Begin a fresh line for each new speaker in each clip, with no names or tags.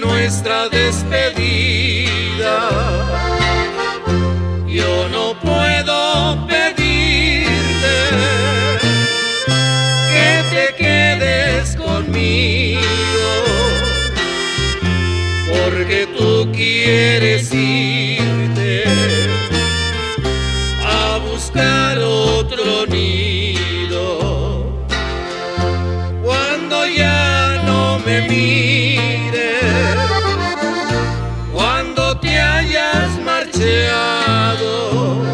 nuestra despedida. Yo no puedo pedirte que te quedes conmigo, porque tú quieres irte a buscar otro nido. Cuando ya no me mires, cuando te hayas marchado,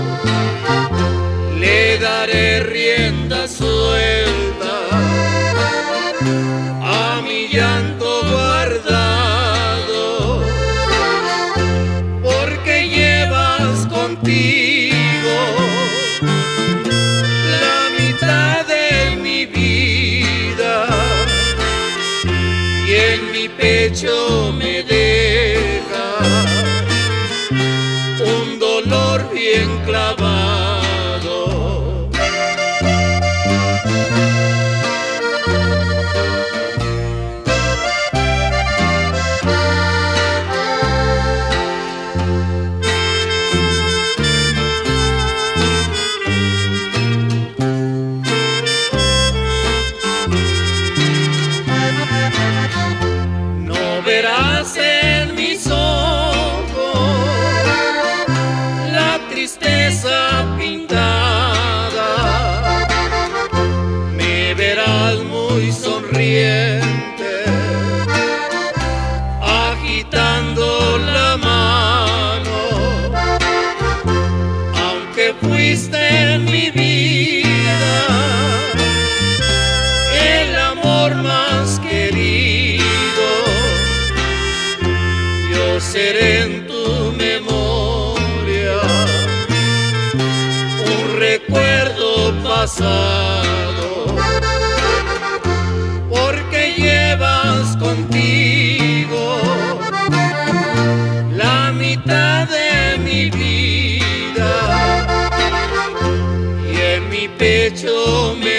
le daré rienda suelta a mi llanto guardado, porque llevas contigo la mitad de mi vida y en mi pecho me deja un dolor bien clavado. No verás en mis ojos la tristeza pintada, me verás muy sonriente, agitando la mano, aunque fuiste en mi vida el amor más querido. Yo seré en tu memoria un recuerdo pasado, porque llevas contigo la mitad de mi vida y en mi pecho me